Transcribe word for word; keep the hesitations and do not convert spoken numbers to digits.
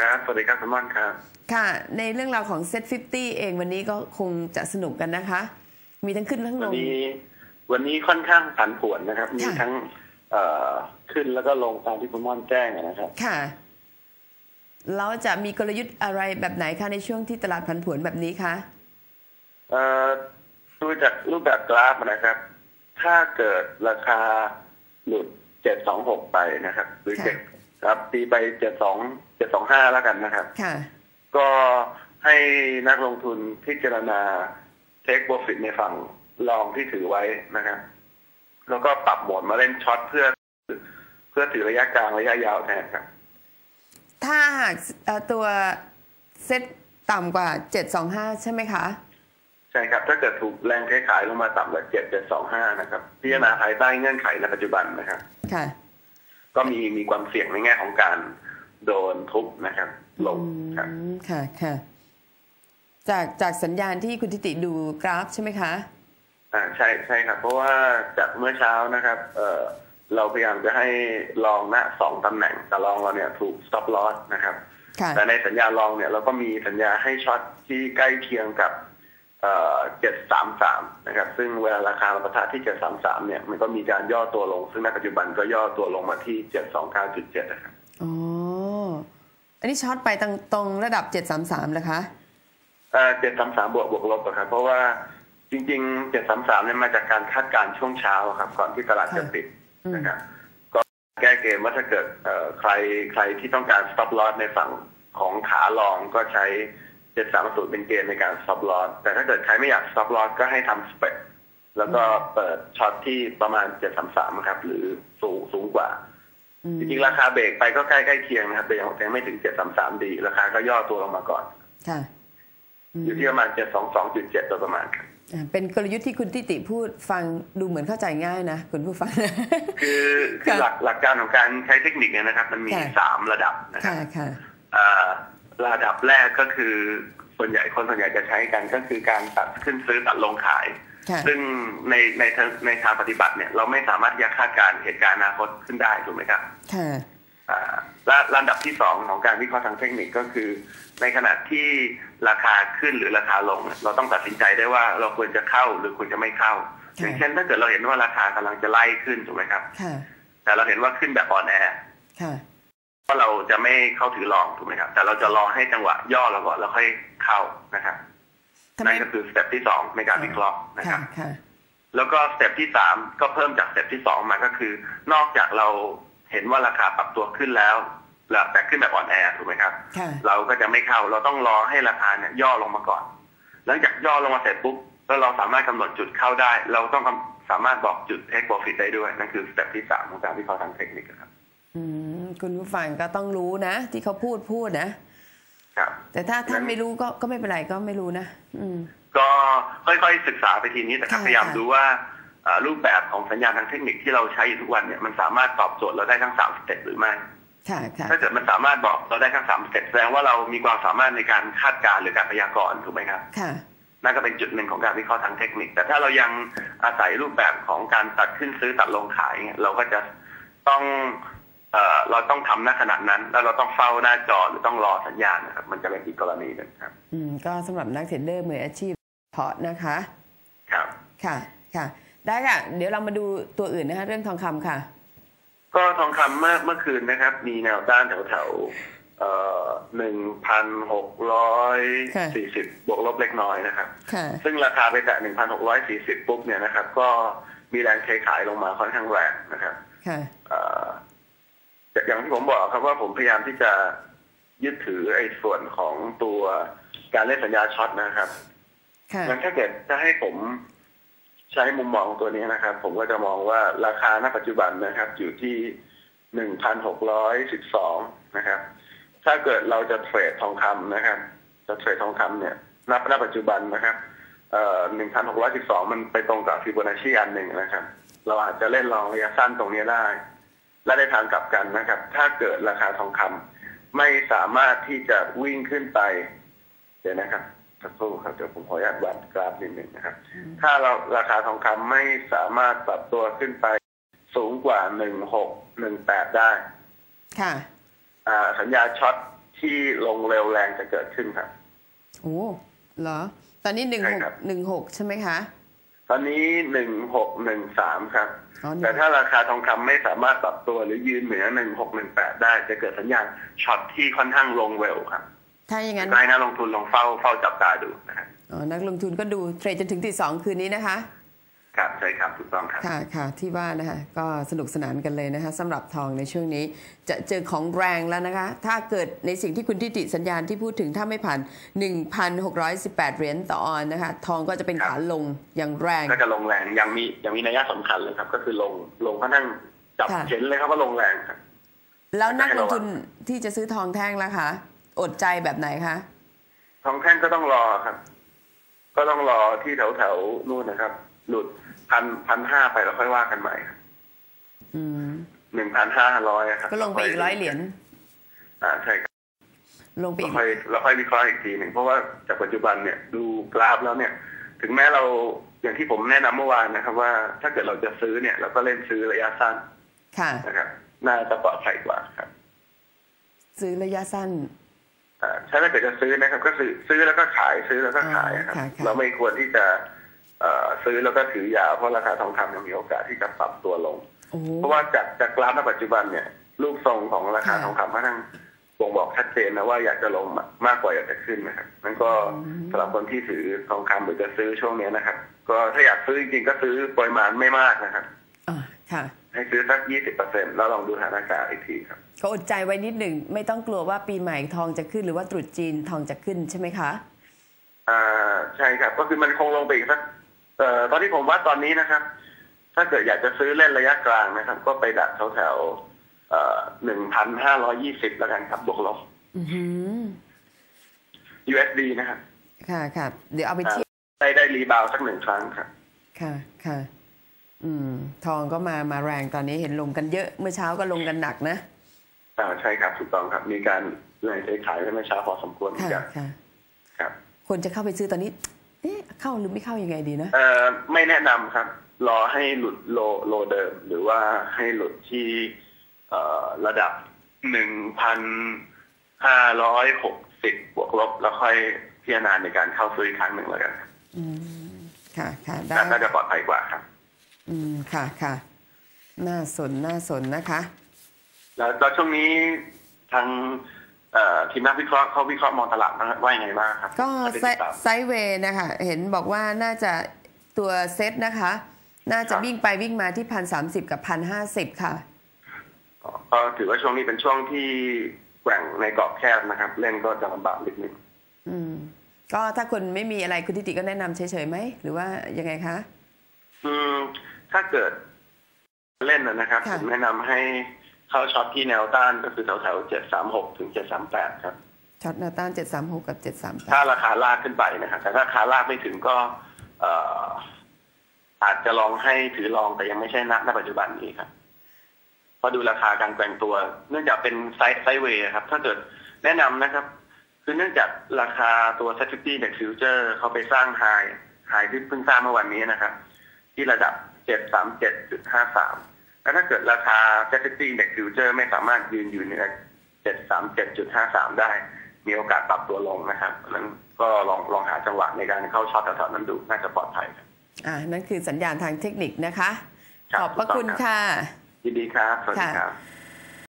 ครับสวัสดีครับคุณม่อนครับค่ะในเรื่องราวของเซ็ตห้าสิบเองวันนี้ก็คงจะสนุกกันนะคะมีทั้งขึ้นทั้งลงวันนี้วันนี้ค่อนข้างผันผวนนะครับมีทั้งขึ้นแล้วก็ลงตามที่คุณม่อนแจ้งนะครับค่ะเราจะมีกลยุทธ์อะไรแบบไหนคะในช่วงที่ตลาดผันผวนแบบนี้คะดูจากรูปแบบกราฟนะครับถ้าเกิดราคาหลุดเจ็ดสองหกไปนะครับหรือเจ็ดครับตีไปเจ็ดสองเจ็ดสองห้าแล้วกันนะครับก็ให้นักลงทุนพิจารณาเทคโปรฟิตในฝั่งลองที่ถือไว้นะครับแล้วก็ปรับโหมดมาเล่นช็อตเพื่อเพื่อถือระยะกลางระยะยาวแทนครับถ้าหากตัวเซ็ตต่ำกว่าเจ็ดสองห้าใช่ไหมคะใช่ครับถ้าเกิดถูกแรงเทขายลงมาต่ำกว่าเจ็ดเจ็ดสองห้านะครับพิจารณาภายใต้เงื่อนไขในปัจจุบันนะครับค่ะก็มีมีความเสี่ยงในแง่ของการโดนทุบนะครับลงครับค่ะค่ะจากจากสัญญาณที่คุณทิติดูกราฟใช่ไหมคะอ่าใช่ใช่ครับเพราะว่าจากเมื่อเช้านะครับเอ่อเราพยายามจะให้ลองณสองตำแหน่งแต่ลองเราเนี่ยถูก stop loss นะครับแต่ในสัญญาลองเนี่ยเราก็มีสัญญาให้ช็อตที่ใกล้เคียงกับเอ่อเจ็ดสามสามนะครับซึ่งเวลาราคาปะทะที่เจ็ดสามสามเนี่ยมันก็มีการย่อตัวลงซึ่งในปัจจุบันก็ย่อตัวลงมาที่เจ็ดสองเก้าจุดเจ็ดนะครับอ๋ออันนี้ช็อตไปตรงตรงระดับเจ็ดสามสามเลยคะเอ่อเจ็ดสามสามบวกบวกลบครับเพราะว่าจริงๆเจ็ดสามสามเนี่ยมาจากการคาดการณ์ช่วงเช้าครับก่อนที่ตลาดจะปิดนะครับก็แก้เกมว่าถ้าเกิดใครใครที่ต้องการ stop loss ในฝั่งของขาลองก็ใช้เจ็ดสามศูนย์เป็นเกณฑ์ในการ stop loss แต่ถ้าเกิดใครไม่อยาก stop loss ก็ให้ทำ spread แล้วก็เปิดช็อตที่ประมาณเจ็ดสามสามครับหรือสูงสูงกว่าจริงๆราคาเบรกไปก็ใกล้ใกล้เคียงนะครับแต่ยังไม่ถึงเจ็ดสามสามดีราคาก็ย่อตัวลงมาก่อนอยู่ที่ประมาณเจ็ดสองสองจุดเจ็ดโดยประมาณครับเป็นกลยุทธ์ที่คุณทิติพูดฟังดูเหมือนเข้าใจง่ายนะคุณผู้ฟังคือคือหลักหลักการของการใช้เทคนิคเนี่ยนะครับมันมีสามระดับนะครับระดับแรกก็คือส่วนใหญ่คนส่วนใหญ่จะใช้กันก็คือการตัดขึ้นซื้อตัดลงขายซึ่งในในในทางปฏิบัติเนี่ยเราไม่สามารถที่จะคาดการณ์เหตุการณ์อนาคตขึ้นได้ถูกไหมครับและลำดับที่สองของการวิเคราะห์ทางเทคนิคก็คือในขณะที่ราคาขึ้นหรือราคาลงเราต้องตัดสินใจได้ว่าเราควรจะเข้าหรือควรจะไม่เข้าอย่างเช่นถ้าเกิดเราเห็นว่าราคากำลังจะไล่ขึ้นถูกไหมครับแต่เราเห็นว่าขึ้นแบบอ่อนแอเพราะเราจะไม่เข้าถือลองถูกไหมครับแต่เราจะรอให้จังหวะย่อเราก่อนแล้วค่อยเข้านะครับนั่นก็คือสเต็ปที่สองในการวิเคราะห์นะครับแล้วก็สเต็ปที่สามก็เพิ่มจากสเต็ปที่สองมาก็คือนอกจากเราเห็นว่าราคาปรับตัวขึ้นแล้วแต่ขึ้นแบบอ่อนแอถูกไหมครับเราก็จะไม่เข้าเราต้องรอให้ราคาเนี่ยย่อลงมาก่อนหลังจากย่อลงมาเสร็จปุ๊บแล้วเราสามารถกำหนดจุดเข้าได้เราต้องสามารถบอกจุด take profit ได้ด้วยนั่นคือสเต็ปที่สามของการวิเคราะห์ทางเทคนิคครับอืมคุณผู้ฟังก็ต้องรู้นะที่เขาพูดพูดนะครับแต่ถ้าท่านไม่รู้ก็ก็ไม่เป็นไรก็ไม่รู้นะอืมก็ค่อยๆศึกษาไปทีนี้แต่พยายามดูว่ารูปแบบของสัญญาณทางเทคนิคที่เราใช้อยู่ทุกวันเนี่ยมันสามารถตอบโจทย์เราได้ทั้งสามสเต็ปหรือไม่ถ้าเกิดมันสามารถบอกเราได้ทั้งสามสเต็ปแสดงว่าเรามีความสามารถในการคาดการณ์หรือการพยากรณ์ถูกไหมครับนั่นก็เป็นจุดหนึ่งของการวิเคราะห์ทางเทคนิคแต่ถ้าเรายังอาศัยรูปแบบของการตัดขึ้นซื้อตัดลงขายเราก็จะต้องเอ่อเราต้องทำณขณะนั้นแล้วเราต้องเฝ้าหน้าจอหรือต้องรอสัญญาณนะครับมันจะเป็นอีกกรณีหนึ่งครับอืมก็สำหรับนักเทรดเดอร์มืออาชีพเพาะนะคะครับค่ะค่ะได้ค่ะเดี๋ยวเรามาดูตัวอื่นนะคะเรื่องทองคำค่ะก็ทองคำเมื่อเมื่อคืนนะครับมีแนวต้านแถวแถวเอ่อหนึ่งพันหกร้อยสี่สิบบวกลบเล็กน้อยนะครับซึ่งราคาไปแตะหนึ่งพันหกร้อยสี่สิบปุ๊บเนี่ยนะครับก็มีแรงเทขายลงมาค่อนข้างแรงนะครับอย่างที่ผมบอกครับว่าผมพยายามที่จะยึดถือไอ้ส่วนของตัวการเล่นสัญญาช็อตนะครับงั้นถ้าเกิดจะให้ผมใช้มุมมองตัวนี้นะครับผมก็จะมองว่าราคาณปัจจุบันนะครับอยู่ที่ หนึ่งพันหกร้อยสิบสอง นะครับถ้าเกิดเราจะเทรดทองคำนะครับจะเทรดทองคำเนี่ยณปัจจุบันนะครับเอ่อ หนึ่งพันหกร้อยสิบสอง มันไปตรงกับฟิโบนัชชีอันหนึ่งนะครับเราอาจจะเล่นลองระยะสั้นตรงนี้ได้และในทางกลับกันนะครับถ้าเกิดราคาทองคำไม่สามารถที่จะวิ่งขึ้นไปเดี๋ยวนะครับสักครู่ครับเดี๋ยวผมขออนุญาตวาดกราฟนิดหนึ่งนะครับถ้าเราราคาทองคำไม่สามารถปรับตัวขึ้นไปสูงกว่าหนึ่งพันหกร้อยสิบแปดได้ค่ะสัญญาช็อตทที่ลงเร็วแรงจะเกิดขึ้นครับโอ้เหรอตอนนี้หนึ่งหกหนึ่งหกใช่ไหมคะตอนนี้หนึ่งหกหนึ่งสามครับแต่ถ้าราคาทองคำไม่สามารถปรับตัวหรือยืนเหนือหนึ่งหกหนึ่งแปดได้จะเกิดสัญญาณช็อตที่ค่อนข้างลงเร็วครับถ้าอย่างนั้นให้นักลงทุนลองเฝ้าเฝ้าจับตาดูนะครับอ๋อนักลงทุนก็ดูเทรดจนถึงตีสองคืนนี้นะคะครับใช่ครับถูกต้องครับค่ะค่ะที่ว่านะคะก็สนุกสนานกันเลยนะคะสำหรับทองในช่วงนี้จะเจอของแรงแล้วนะคะถ้าเกิดในสิ่งที่คุณทิติสัญญาณที่พูดถึงถ้าไม่ผ่าน หนึ่งพันหกร้อยสิบแปด เหรียญต่อออนนะคะทองก็จะเป็นขาลงอย่างแรงก็จะลงแรงยังมียังมีนัยสำคัญเลยครับก็คือลงลงค่อนข้างจับเห็นเลยครับว่าลงแรงครับแล้วนักลงทุนที่จะซื้อทองแท่งล่ะคะอดใจแบบไหนคะทองแท่งก็ต้องรอครับก็ต้องรอที่แถวแถวนู่นนะครับหลุดพันพันห้าไปแล้วค่อยว่ากันใหม่หนึ่งพันห้าร้อยครับก็ลงไปอีกร้อยเหรียญอ่าใช่ครับลงไปอีกค่อยเราค่อยวิเคราะห์อีกทีหนึ่งเพราะว่าจากปัจจุบันเนี่ยดูกราฟแล้วเนี่ยถึงแม้เราอย่างที่ผมแนะนำเมื่อวานนะครับว่าถ้าเกิดเราจะซื้อเนี่ยเราก็เล่นซื้อระยะสั้นค่ะนะครับน่าจะปลอดภัยกว่าครับซื้อระยะสั้นอ่าถ้าเกิดจะซื้อนะครับก็ซื้อซื้อแล้วก็ขายซื้อแล้วก็ขายครับเราไม่ควรที่จะซื้อแล้วก็ถือยาวเพราะราคาทองคำยังมีโอกาสที่จะปรับตัวลงเพราะว่าจากจากกราฟในปัจจุบันเนี่ยรูปทรงของราคาทองคำค่อนข้างบ่งบอกชัดเจนนะว่าอยากจะลงมากกว่าอยากจะขึ้นนะครับนั่นก็สำหรับคนที่ถือทองคำหรือจะซื้อช่วงนี้นะครับก็ถ้าอยากซื้อจริงๆก็ซื้อปริมาณไม่มากนะครับอ่าค่ะให้ซื้อสัก ยี่สิบเปอร์เซ็นต์ แล้วลองดูสถานการณ์อีกทีครับก็อดใจไว้นิดหนึ่งไม่ต้องกลัวว่าปีใหม่ทองจะขึ้นหรือว่าตรุษจีนทองจะขึ้นใช่ไหมคะอ่าใช่ครับก็คือมันคงลงไปอีกสักเอ่อตอนที่ผมว่าตอนนี้นะครับถ้าเกิดอยากจะซื้อเล่นระยะกลางนะครับก็ไปดักแถวๆเอ่อหนึ่งพันห้าร้อยยี่สิบแล้วกันครับบวกลบ ยู เอส ดี นะครับค่ะค่ะเดี๋ยวเอาไปเทียบได้ได้รีบาวสักหนึ่งครั้งครับค่ะค่ะอืมทองก็มามาแรงตอนนี้เห็นลงกันเยอะเมื่อเช้าก็ลงกันหนักนะอ่าใช่ครับถูกต้องครับมีการเลยเทขายเมื่อเช้าพอสมควรค่ะค่ะครับคนจะเข้าไปซื้อตอนนี้เอ๊ะเข้าหรือไม่เข้ายังไงดีนะเอ่อไม่แนะนำครับรอให้หลุดโลโลเดิมหรือว่าให้หลุดที่เอ่อระดับหนึ่งพันห้าร้อยหกสิบบวกลบแล้วค่อยพิจารณาในการเข้าซื้ออีกครั้งหนึ่งแล้วกันอืมค่ะค่ะได้น่าจะปลอดภัยกว่าครับอืมค่ะค่ะน่าสนน่าสนนะคะแล้วตอนช่วงนี้ทางทีมนักวิเคราะห์เขาวิเคราะห์มองตลาดว่ายังไงบ้างครับก็ไซด์เวย์นะคะเห็นบอกว่าน่าจะตัวเซ็ตนะคะน่าจะวิ่งไปวิ่งมาที่พันสามสิบกับพันห้าสิบค่ะก็ถือว่าช่วงนี้เป็นช่วงที่แกว่งในกรอบแคบนะครับเล่นก็จะลำบากนิดนึงอืมก็ถ้าคุณไม่มีอะไรคุณทิติก็แนะนำเฉยๆไหมหรือว่ายังไงคะอืมถ้าเกิดเล่นนะครับผมแนะนำให้เข้าช็อตที่แนวต้านก็คือแถวแถวเจ็ดสามหกถึงเจ็ดสามแปดครับช็อตแนวต้านเจ็ดสามหกกับเจ็ดสามแปดถ้าราคาลากขึ้นไปนะครับแต่ถ้าราคาลากไม่ถึงก็เอ่ออาจจะลองให้ถือลองแต่ยังไม่ใช่นักในปัจจุบันนี้ครับพอดูราคาการแกว่งตัวเนื่องจากเป็นไซด์ไซด์เวย์ครับถ้าเกิดแนะนำนะครับคือเนื่องจากราคาตัว เซ็ต ห้าสิบ Index Future เขาไปสร้างไฮไฮที่เพิ่งสร้างเมื่อวันนี้นะครับที่ระดับ เจ็ดสามเจ็ดจุดห้าสาม แล้วถ้าเกิดราคา เซ็ต ห้าสิบ Index Future ไม่สามารถยืนอยู่เหนือ เจ็ดสามเจ็ดจุดห้าสาม ได้มีโอกาสปรับตัวลงนะครับนั้นก็ลองลองหาจังหวะในการเข้าช็อตแถวๆนั้นดูน่าจะปลอดภัยครับอ่านั่นคือสัญญาณทางเทคนิคนะคะขอบพระคุณค่ะยินดีครับสวัสดีครับ